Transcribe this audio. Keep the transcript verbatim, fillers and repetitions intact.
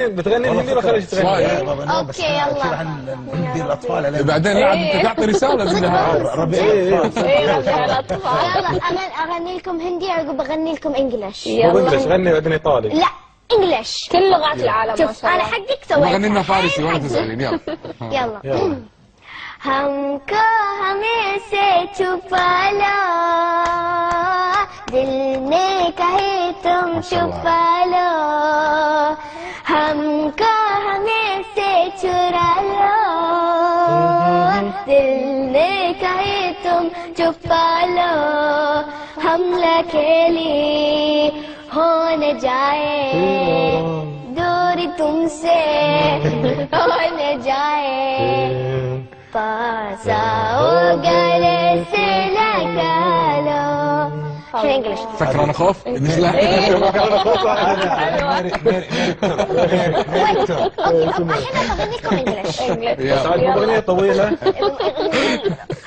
بتغني الهندي ولا خليجي تغني؟ اوكي يلا هندي الاطفال بعدين لا انت تعطي رساله بالنهايه. ربيع الاطفال. ايه ربيع الاطفال. يلا انا اغني لكم هندي عقب بغني لكم انجلش. مو انجلش، غني بعدين ايطالي. لا انجلش كل لغات العالم. شوف انا حقك سويت. غني لنا فارسي ولا تسالين. يلا يلا. हमको हमें से छुपा लो, दिल ने कहे तुम छुपा लो, हमको हमें से चुरा लो, दिल ने कहे तुम छुपा लो, हम अकेली हो न जाए, दूरी तुमसे हो न जाए, पास आओ गले से लगा लो. شو انجلش؟ سكران خوف؟ مثله؟ اوكي الحين بغني لكم انجلش. بس عاد مو اغنيه طويله.